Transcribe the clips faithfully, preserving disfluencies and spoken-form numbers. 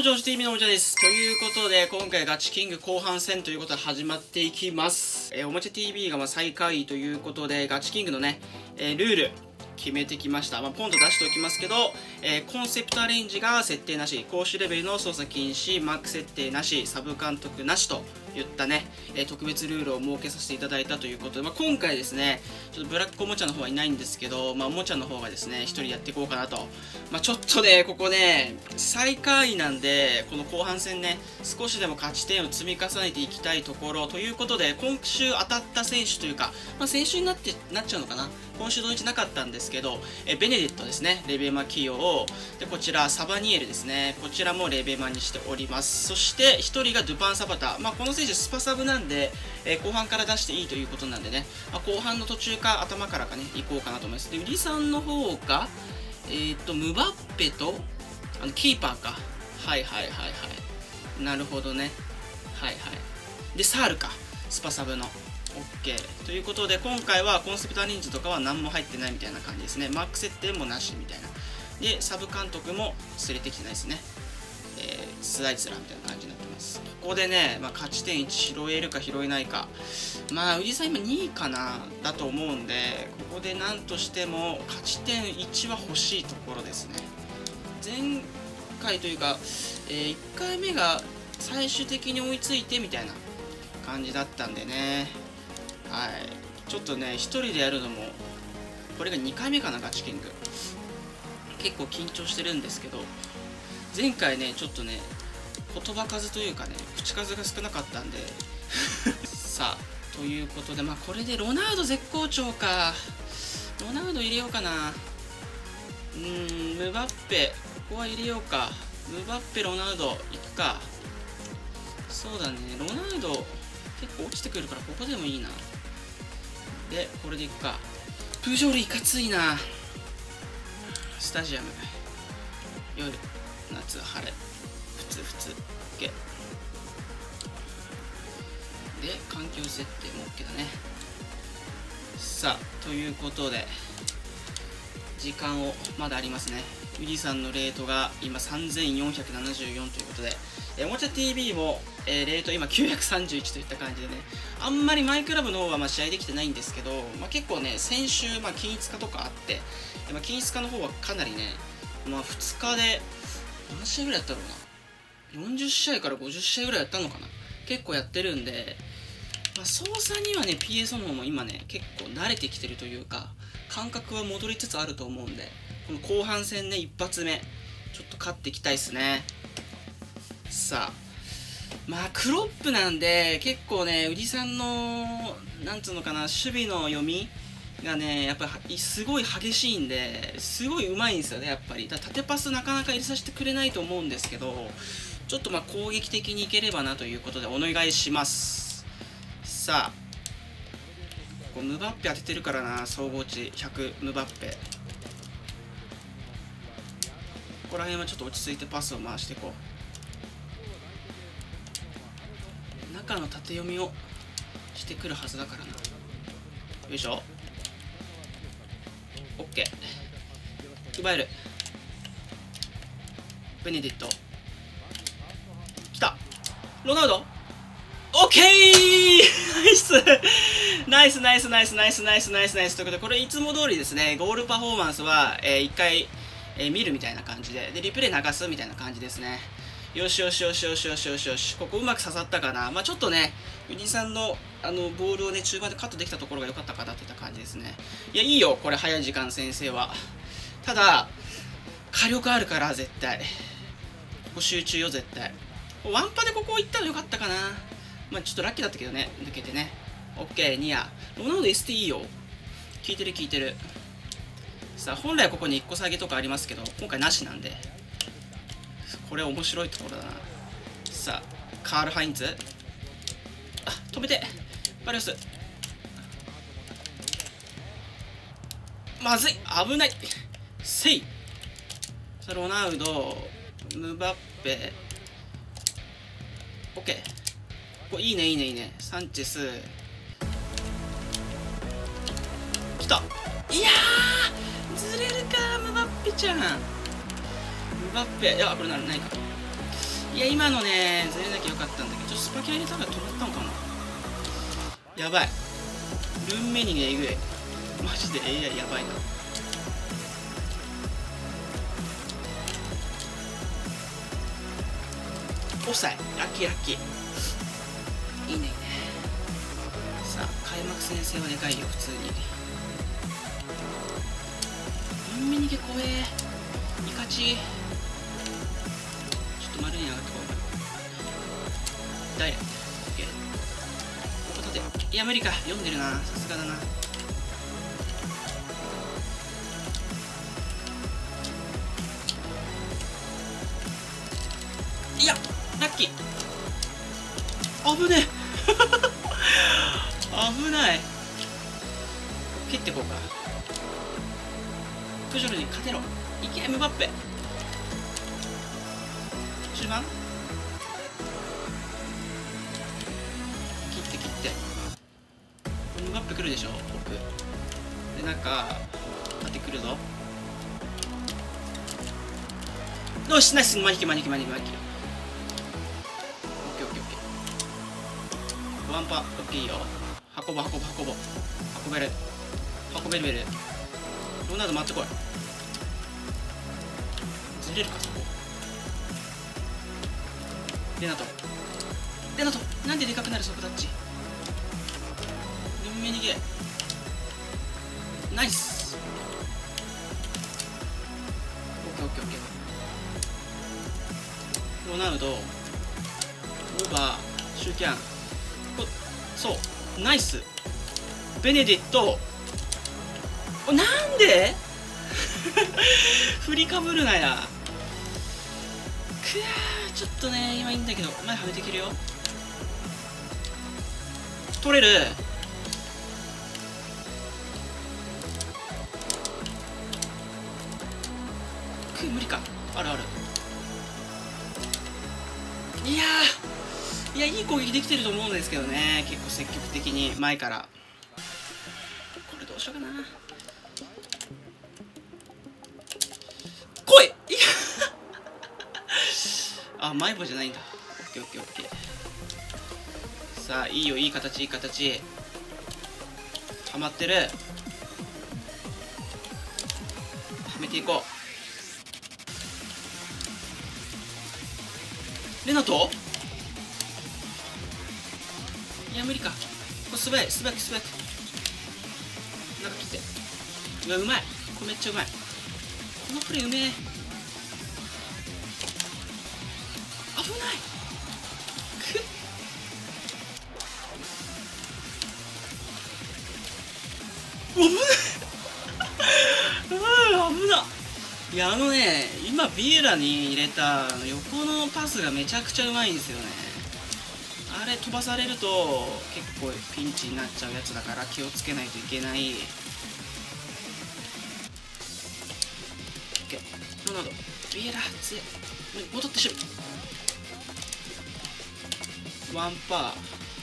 ジョージ ティーブイ のおもちゃです。ということで、今回ガチキング後半戦ということで始まっていきます。えー、おもちゃ ティーブイ がまあ最下位ということで、ガチキングのね、えー、ルール、決めてきました。まあ、ポンと出しておきますけど、えー、コンセプトアレンジが設定なし、攻守レベルの操作禁止、マック設定なし、サブ監督なしといったね、えー、特別ルールを設けさせていただいたということで、まあ、今回ですね、ちょっとブラックおもちゃの方はいないんですけど、まあ、おもちゃの方がですね、一人やっていこうかなと。まあ、ちょっとね、ここね、最下位なんで、この後半戦ね、少しでも勝ち点を積み重ねていきたいところということで、今週当たった選手というか、まあ、先週になって、なっちゃうのかな。今週土日なかったんですけど、えベネディットですね、レベマ起用で、こちらサバニエルですね、こちらもレベマにしております。そしてひとりがドゥパンサバタ、まあ、この選手スパサブなんで、えー、後半から出していいということなんでね、まあ、後半の途中か頭からかね行こうかなと思います。でウリさんの方がえー、っとムバッペとあのキーパーか、はいはいはいはいなるほどね、はいはいでサールか、スパサブのOK ということで、今回はコンセプトアレンジとかは何も入ってないみたいな感じですね。マック設定もなしみたいな。で、サブ監督も連れてきてないですね。えー、スライスラーみたいな感じになってます。ここでね、まあ、勝ち点いち拾えるか拾えないか。まあ、ウリさん今にいかな、だと思うんで、ここで何としても勝ち点いちは欲しいところですね。前回というか、えー、いっかいめが最終的に追いついてみたいな感じだったんでね。はい、ちょっとね、ひとりでやるのも、これがにかいめかな、ガチキング。結構緊張してるんですけど、前回ね、ちょっとね、言葉数というかね、口数が少なかったんで、さあ、ということで、まあ、これでロナウド絶好調か。ロナウド入れようかな。うーん、ムバッペ、ここは入れようか。ムバッペ、ロナウド、いくか。そうだね、ロナウド、結構落ちてくるから、ここでもいいな。で、これでいくか。プジョールいかついな。スタジアム。夜、夏、晴れ。普通、普通。OK。で、環境設定も OK だね。さあ、ということで、時間をまだありますね。ウリさんのレートが今さんぜんよんひゃくななじゅうよんということで、おもちゃ ティーブイ も、えー、レート今きゅうひゃくさんじゅういちといった感じでね、あんまりマイクラブの方はまあ試合できてないんですけど、まあ、結構ね、先週、まあ、均一化とかあって、まあ、均一化の方はかなりね、まあ、ふつかで何試合ぐらいやったろうな、よんじゅっしあいからごじゅっしあいぐらいやったのかな、結構やってるんで、まあ、操作にはね、ピーエス の方も今ね、結構慣れてきてるというか、感覚は戻りつつあると思うんで、この後半戦ね、一発目、ちょっと勝っていきたいですね。さあ、まあ、クロップなんで、結構ね、ウリさんの、なんつうのかな、守備の読みがね、やっぱりすごい激しいんで、すごい上手いんですよね、やっぱり。だ縦パスなかなか入れさせてくれないと思うんですけど、ちょっとまあ攻撃的にいければなということで、お願いします。さあ、ここムバッペ当ててるからな、総合値ひゃく、ムバッペ。ここら辺はちょっと落ち着いてパスを回していこう。中の縦読みをしてくるはずだからな。よいしょ。 OK。 奪える。ベネディットきた。ロナウド OK。 ナイスナイスナイスナイスナイスナイスナイスナイスということで、これいつも通りですね、ゴールパフォーマンスは、えー、いっかい、えー、見るみたいな感じで、でリプレイ流すみたいな感じですね。よしよしよしよしよしよしよし、ここうまく刺さったかな。まあちょっとね、ウリさんのあのボールをね、中盤でカットできたところが良かったかなといった感じですね。いや、いいよ、これ早い時間先生は。ただ、火力あるから、絶対。ここ集中よ、絶対。ワンパでここ行ったらよかったかな。まあちょっとラッキーだったけどね、抜けてね。OK、ニア。ロナウド エスティー いいよ。効いてる効いてる。さあ、本来ここにいっこ下げとかありますけど、今回なしなんで。これ面白いところだな。さあ、カール・ハインツ。あ、止めて。バリオス。まずい。危ない。せい。さあ、ロナウド、ムバッペ。オッケー。これいいね、いいね、いいね。サンチェス。来た。いやー、ずれるか、ムバッペちゃん。ムバッペ、いや、これならないか。 いや今のねずれなきゃよかったんだけど、ちょっとスパキャ入れたから止まったのかな。やばい、ルンメニゲえぐい、マジで エーアイ やばいな。オフサイラッキーラッキー、いいねいいね。さあ開幕戦線はでかいよ普通に。ルンメニゲ怖え、イカチ、ちょっと丸に上がってこうか。ダイレクト OK、 ここ立て、いや無理か、読んでるな、さすがだな。いやラッキー、危ねえ危ない、蹴ってこうか。プジョルに勝てろ、いけエムバッペ、中盤切って切って、エムバッペ来るでしょ奥で、なんか縦来るぞ。よしナイス、マニキマニキマニキマニキ、ワンパオッケー、いいよ、運ぼ運ぼ運ぼ運べる運べるべる。ロナウド待ってこい、ずれるかそこ。レナトレナトなんででかくなる速タッチ、ルンメニゲナイス、オッケーオッケーオッケー。ロナウドオーバーシューキャン、そうナイス、ベネディット、おなんで振りかぶるなや、くやー、ちょっとね今いいんだけど前はめていけるよ、取れる、く無理か、あるある、いやーいやいい攻撃できてると思うんですけどね、結構積極的に前から。これどうしようかな、来いいやあ前棒じゃないんだ、オッケーオッケーオッケー。さあいいよ、いい形いい形、はまってる、はめていこう。レナトいや無理か、これ素早い素早く素早く中切って、うわうまい、これめっちゃうまい、このプレーうめえ、危ないくっ、危ないうん危な。いやあのね今ビエラに入れた横のパスがめちゃくちゃうまいんですよね。あれ飛ばされると結構ピンチになっちゃうやつだから気をつけないといけない。 OK、 ロナウドビエラ強い、戻ってしまう、ワンパー、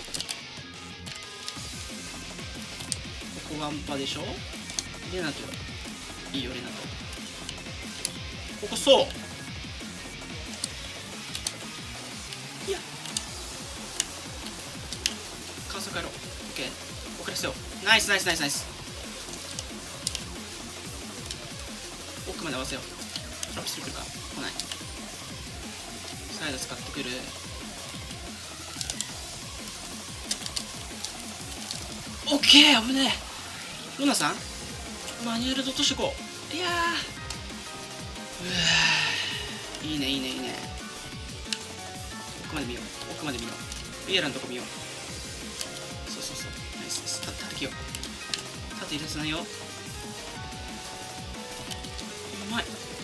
ここワンパーでしょ、レナトいいよレナト、ここそういや観測やろう、 OK、 遅らせよう、ナイスナイスナイスナイス、奥まで合わせよう、トラップしてくるか、来ない、サイド使ってくる、オッケー、危ねえ、ロナさんマニュアルで落としてこう、いやー、うわーいいねいいねいいね、奥まで見よう奥まで見よう、ビエラのとこ見よう、そうそうそう、ナイスです、たたきよう、縦入れてないよ、うまい、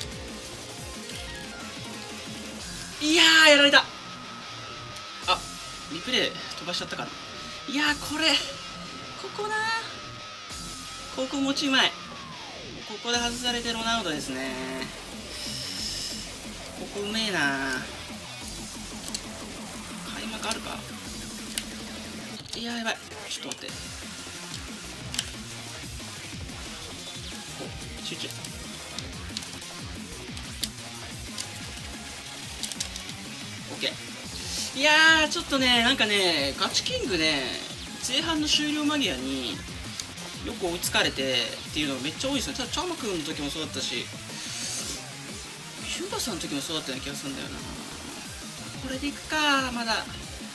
いやーやられた、あリプレイ飛ばしちゃったかな、いやーこれここなー、ここ持ちうまい、ここで外されてロナウドですね、ここうめえな、開幕あるか、いやーやばい、ちょっと待って、こう集中、OK、 ケー。いやーちょっとね、なんかねガチキングね、前半の終了間際によく追いつかれてっていうのがめっちゃ多いですね。ただチャマ君の時もそうだったし、ヒューバさんの時もそうだったような気がするんだよな。これでいくか。まだうん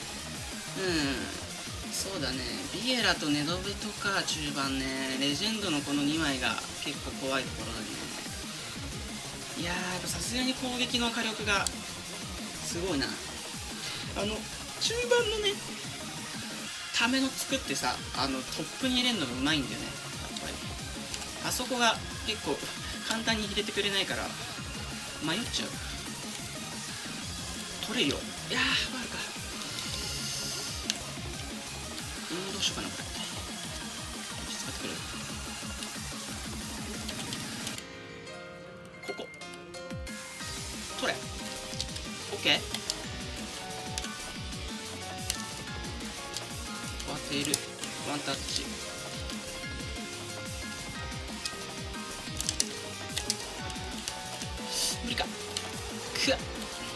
そうだね。ビエラとネドベとか中盤ね、レジェンドのこのにまいが結構怖いところだね。いやーやっぱさすがに攻撃の火力がすごいな。あの中盤のねための作ってさ、あのトップに入れるのがうまいんだよね。やっぱりあそこが結構簡単に入れてくれないから迷っちゃう。取れるよ。いやーファウルか。うんどうしようかなこれ。使ってくる。ここ取れ。オッケー。当てる。ワンタッチ。無理か。くわっ。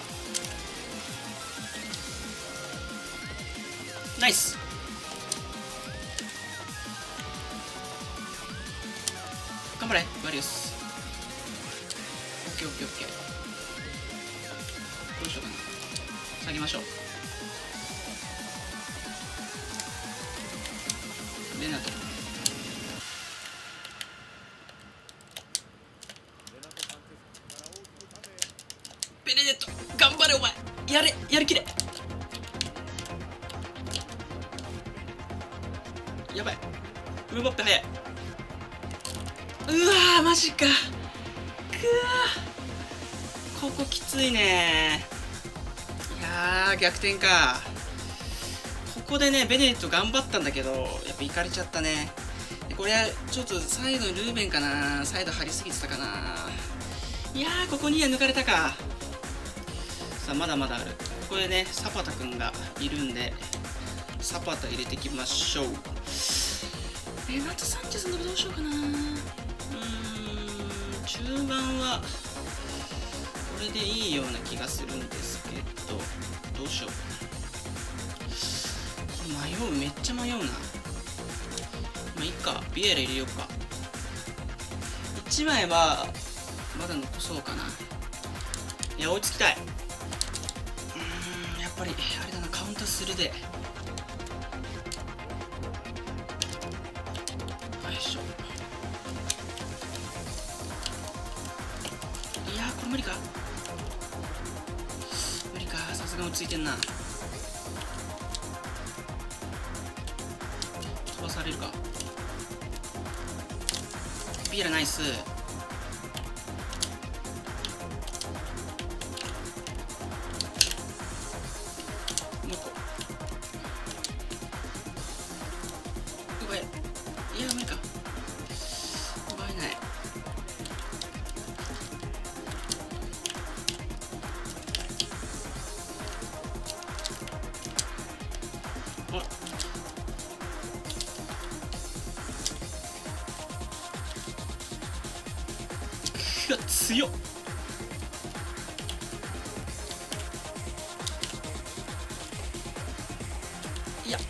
ナイス。頑張れワリウス。オッケーオッケーオッケー。どうしようかな。下げましょう。レナトベネデット頑張れお前。やれやりきれ。やばいムーバッペ早い。うわーマジか。くわーここきついね。いやー逆転か。ここでねベネデット頑張ったんだけどやっぱいかれちゃったね。これちょっとサイドにルーベンかな。サイド張りすぎてたかな。いやーここには抜かれたか。さあまだまだある。ここでねサパタくんがいるんでサパタ入れていきましょう。レナト・サンチェスのどうしようかな。うーん中盤はこれでいいような気がするんですけどどうしよう。迷う。めっちゃ迷うな。まあいいか。ビエラ入れようか。いちまいはまだ残そうかな。いや追いつきたい。うーんやっぱりあれだな。カウンターするで。よいしょ。いやーこれ無理か。無理か。さすが追いついてんな。飛ばされるか。ビエラナイス。もう一個奪え。いや無理か。奪えない。あっ強っ。いや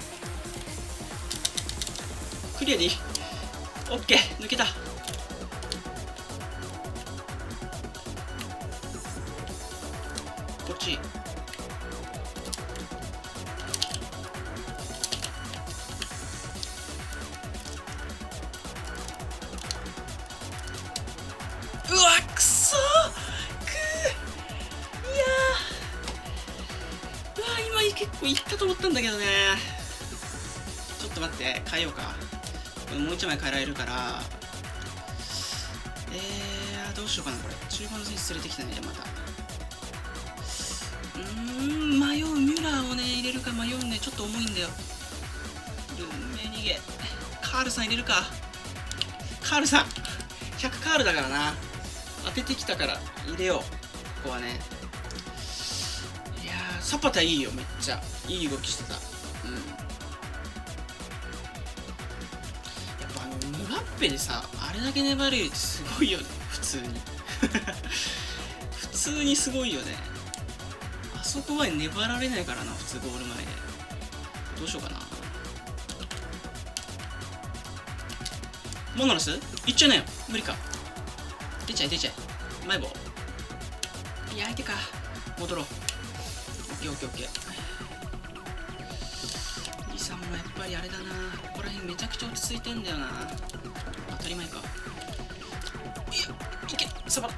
クリアでいい。オッケー抜けた。こっちうわくそーくー。いやーうわ今結構いったと思ったんだけどね。ちょっと待って変えようか。もう一枚変えられるから。えーどうしようかなこれ。中盤の選手連れてきたねまた。うーん迷う。ミュラーをね入れるか迷うんでちょっと重いんだよ。ルーメ逃げ。カールさん入れるか。カールさんひゃくカールだからな。当ててきたから入れよう。ここはね。いやーサパタいいよ。めっちゃいい動きしてた。うんやっぱあのムバッペでさあれだけ粘れるってすごいよね。普通に普通にすごいよね。ああそこまで粘られないからな、普通ゴール前で。どうしようかな。モノラスいっちゃうなよ。無理か。出ちゃえ出ちゃえ。マイボー。いや相手か。戻ろう。オッケーオッケーオッケー。リさんもやっぱりあれだな、ここら辺めちゃくちゃ落ち着いてんだよな。当たり前か。いやいけサバ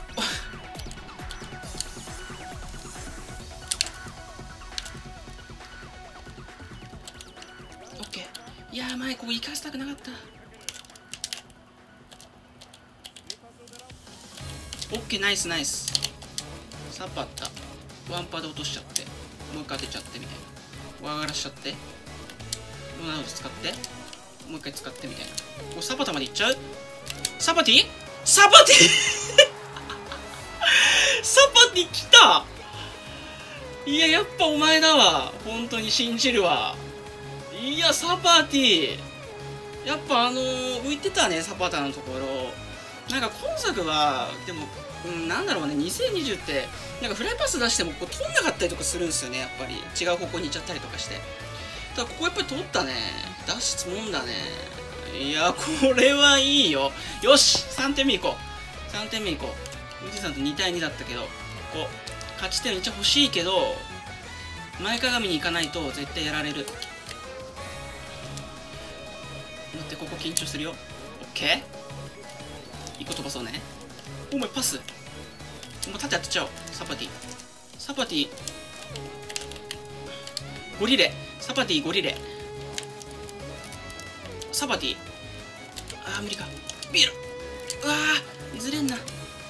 オッケー。いやー前ここ行かせたくなかった。オッケーナイスナイス。サパッタワンパーで落としちゃって、もう一回当てちゃってみたいな。ワーガラしちゃって、ロナウド使ってもう一回使ってみたいな。おサパタまでいっちゃう。サパティサパティサパティ来た。いややっぱお前だわ、本当に信じるわ。いやサパティやっぱあのー、浮いてたね、サパタのところ。なんか今作はでも、うん、なんだろうね、にせんにじゅうってなんかフライパス出してもこう通んなかったりとかするんですよね。やっぱり違う方向に行っちゃったりとかして。ただここやっぱり通ったね。出すもんだね。いやこれはいいよ。よしさんてんめいこう。さんてんめいこう。富士山とにたいにだったけど、ここ勝ち点一応欲しいけど前かがみに行かないと絶対やられる。待って、ここ緊張するよ。オッケー、いっこ飛ばそうね。お前パス、もう縦当てちゃおう。サパティサパティゴリレサパティゴリレサパティ。あー無理か。ビール、うわーずれんな。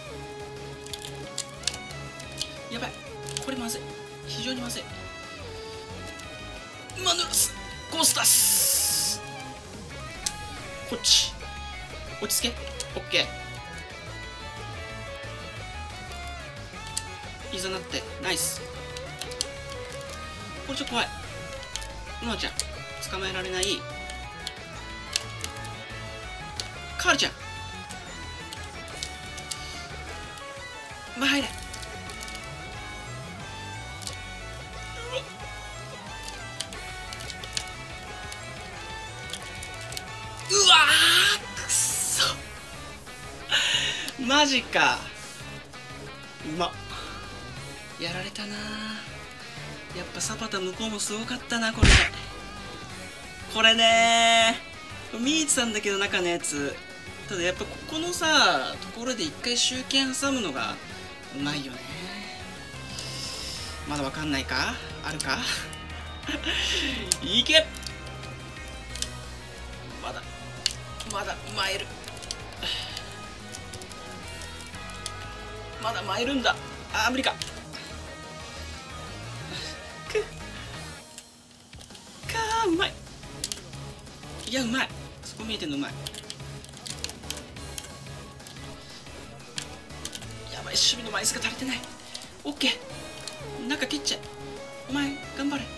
やばい、これまずい、非常にまずい。マヌラスコースタス、こっち落ち着け。オッケー、いざなってナイス。これちょっと怖い。ノアちゃん捕まえられない。カールちゃんまあ入れ。うわーくっそマジか。うまっ、やられたな。やっぱサパタ向こうもすごかったな。これこれねー見えてたんだけど中のやつ。ただやっぱここのさところで一回集権挟むのがうまいよね。まだわかんないか、あるかいけ、まだまだ参る、まだ参るんだ。あー無理か。くかーうまい。いやうまい、そこ見えてんのうまい。やばい、守備の枚数が足りてない。オッケー、中切っちゃえ。お前頑張れ。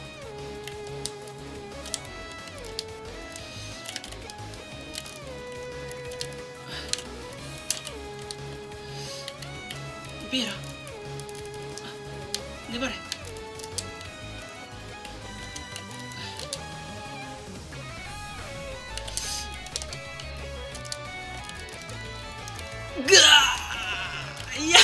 ビエラ粘れ。ぐわー、いやーマジか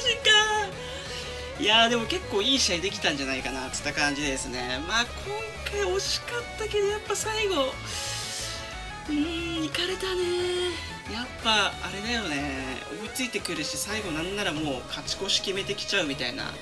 ー。いやーでも結構いい試合できたんじゃないかなってった感じですね。まあ今回惜しかったけどやっぱ最後うーんいかれたね。やっぱあれだよね、追いついてくるし最後なんならもう勝ち越し決めてきちゃうみたいな。う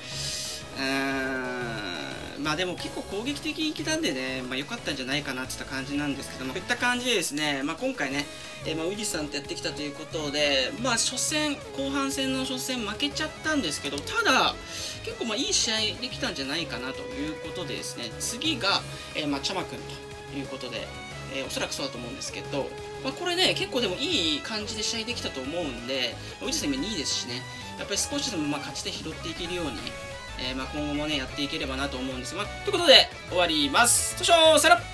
ーんまあでも結構攻撃的にいけたんでね、まあ、良かったんじゃないかなっていった感じなんですけども、こういった感じでですね、まあ、今回ね、えー、まあウィリスさんとやってきたということで、まあ初戦後半戦の初戦負けちゃったんですけど、ただ結構まあいい試合できたんじゃないかなということでですね、次が、えー、まあチャマ君ということで、えー、おそらくそうだと思うんですけど、まあ、これね結構でもいい感じで試合できたと思うんで、ウィリスさん今にいですしね、やっぱり少しでもまあ勝ち点拾っていけるように、えー、まあ今後もねやっていければなと思うんです。まあ、ということで終わります。そしょーさよなら。